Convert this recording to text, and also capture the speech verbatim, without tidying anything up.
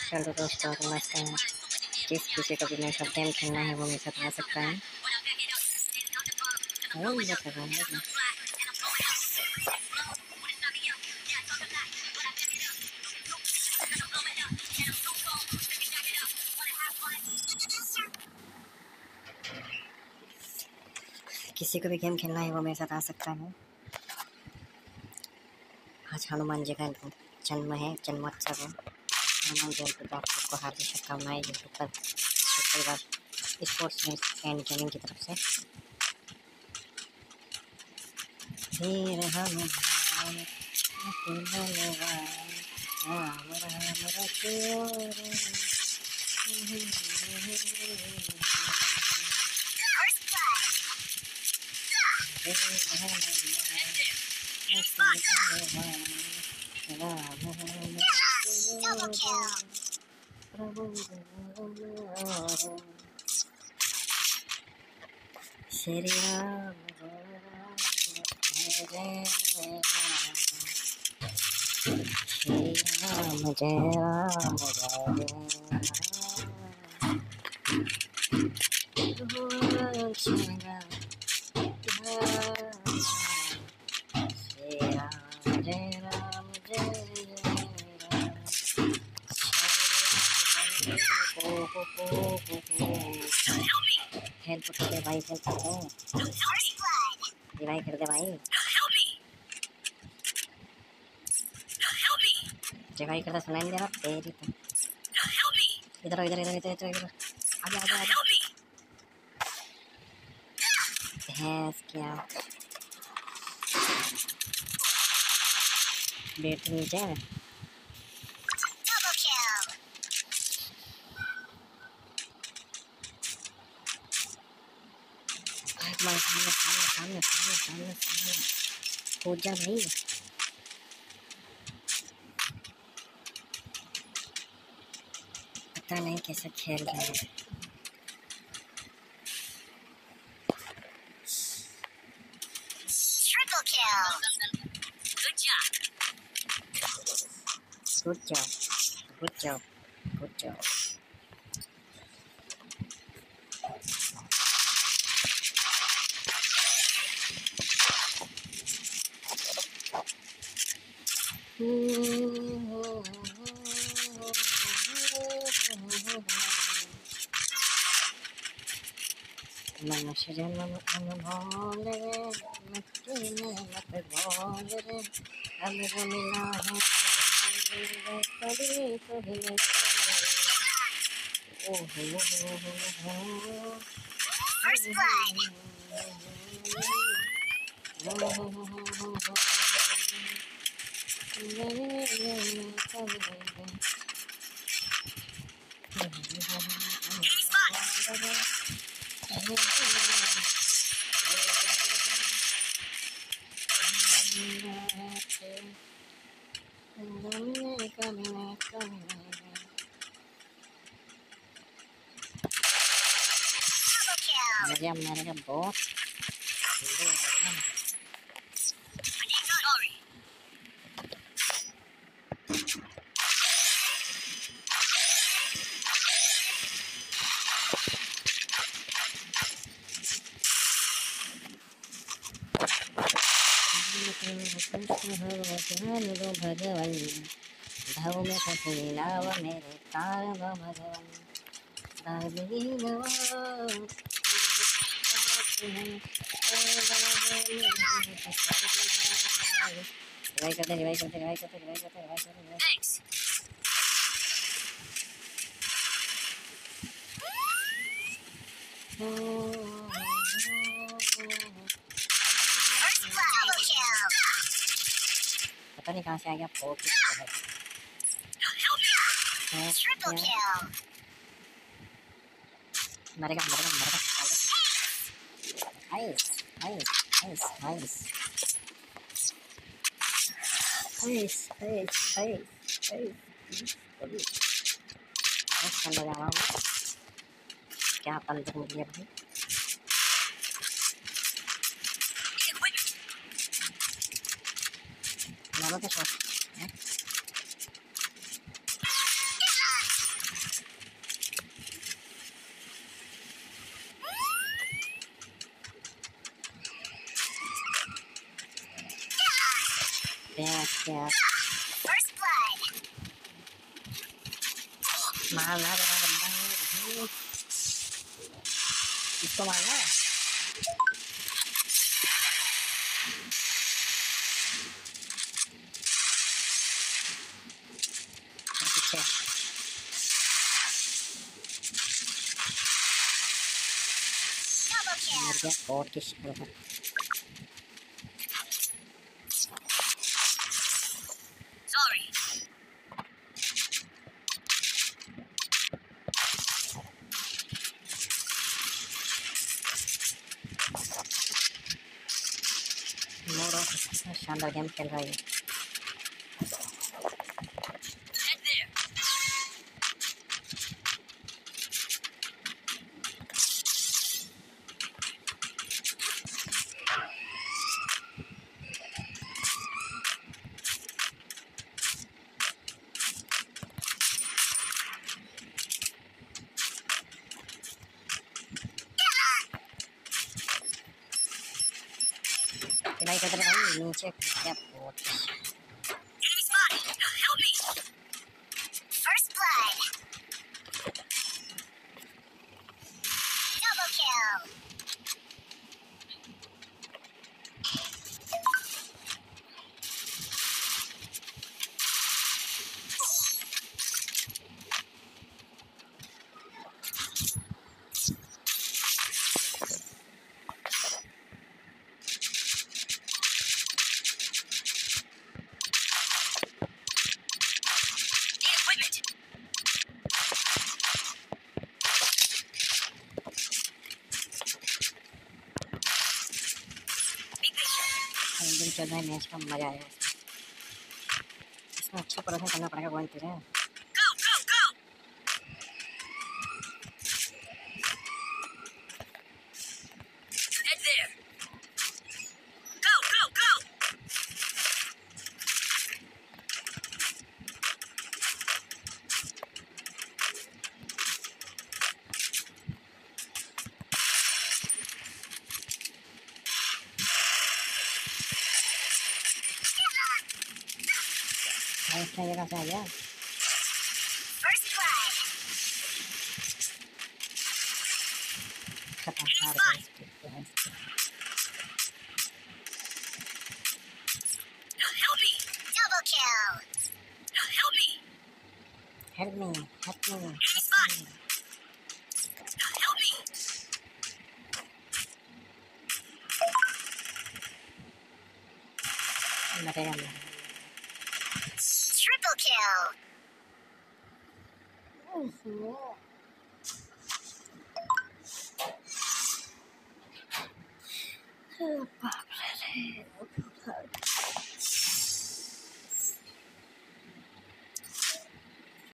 चलो दोस्तों नमस्ते हैं। जिस किसी को भी मेरे साथ गेम खेलना है वो मेरे साथ आ सकता है। वो मुझे पता है। किसी को भी गेम खेलना है वो मेरे साथ आ सकता है। आज हनुमान जी का जन्म है, जन्मोत्सव है। हनुमान जयंती पर आप सबको हार्दिक शुभकामनाएं यूट्यूब पर परिवार स्पोर्ट्स एंड गेमिंग की तरफ से। वीर हनुमान राम राम रखियो श्री राम जय राम श्री राम जय राम जय हेल्प कर दे भाई, हेल्प कर दे, रिवाइव कर दे भाई, रिवाइव कर दे, सुनाई नहीं दे रहा तेरी तो। इधर इधर इधर इधर इधर इधर आजा आजा आजा। भैंस क्या बेट नीचे सामने सामने सामने सामने सामने कूद जा भाई। पता नहीं कैसे खेल रहे हैं। Good job good job good job. मनुष्य जन्म अनमोल रे, मिट्टी में मत घोल रे, अब मिला है कभी कभी। ओहो मुझे मेरे बहुत भगवान भाव में फंसी नाव मेरे तार भगवान रिवाइव करते रिवाइव करते रिवाइव करते रिवाइव करते रिवाइव करते। पता नहीं कहाँ से आ गया फोर्थ मरेगा मरेगा मरेगा। Nice nice nice nice nice nice nice nice. क्या पंद्रह मिली भाई। मारो तो shot Yes, yes. First blood. मारना बड़ा बंदा है इसको मारना है पीछे Double kill. मर गया और किस तरह Sorry. मोर ऑफ कितना शानदार गेम खेल रहा है Head there. नहीं कर रहा भाई नीचे क्या बहुत Enemy spotted. Help me. First blood. Double kill. Need equipment. Big picture. दिन चल रहा है मैच का मजा आया इसमें अच्छा प्रदर्शन करना पड़ेगा वन तेरे Go, go, go. Head there. Go, go, go. Match का जगह से आ गया First blood. खत्म हार गए Help me. Double kill. Help me. Help me help me Enemy spotted. Help me. मरेगा मैं Triple kill. बाप रे